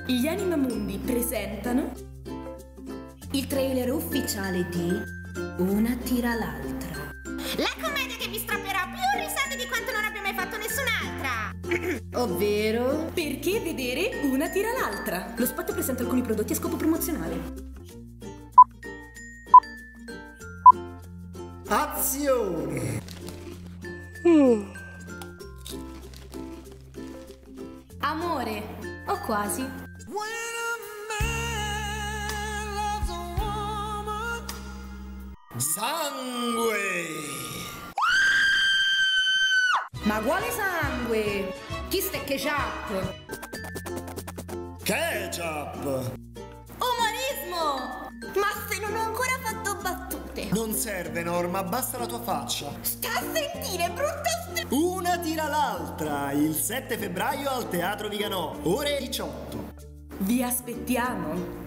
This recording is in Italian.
Gli Animamundi presentano il trailer ufficiale di Una tira l'altra. La commedia che vi strapperà più risate di quanto non abbia mai fatto nessun'altra. Ovvero? Perché vedere una tira l'altra. Lo spot presenta alcuni prodotti a scopo promozionale. Azione! Amore, o quasi. Sangue! Ma quale sangue? Chi sta ketchup? Ketchup! Umorismo! Ma se non ho ancora fatto battute. Non serve, Norma, basta la tua faccia. Sta a sentire, brutta Una tira l'altra, il 7 febbraio al Teatro Viganò, ore 18. Vi aspettiamo.